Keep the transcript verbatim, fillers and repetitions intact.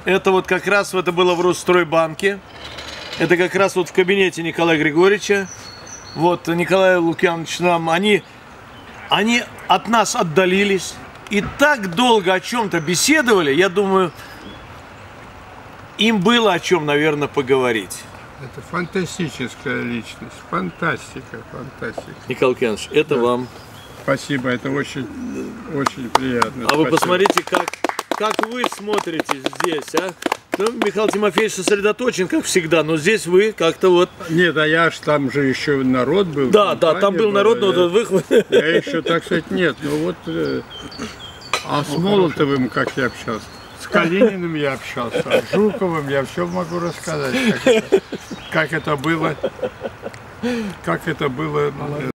Это вот как раз это было в Росстройбанке. Это как раз вот в кабинете Николая Григорьевича. Вот Николай Лукьянович нам, они, они от нас отдалились. И так долго о чем-то беседовали, я думаю, им было о чем, наверное, поговорить. Это фантастическая личность. Фантастика, фантастика. Николай Лукьянович, это да. Вам. Спасибо, это очень, очень приятно. А Спасибо. вы посмотрите, как, как вы смотрите здесь, а? Ну, Михаил Тимофеевич сосредоточен, как всегда, но здесь вы как-то вот... Нет, а я ж там же еще народ был. Да, да, там был была, народ, но я, вы... Я еще, так сказать, нет. Ну вот, э, а с Молотовым как я общался? С Калининым я общался, с Жуковым я все могу рассказать, как это, как это было, как это было.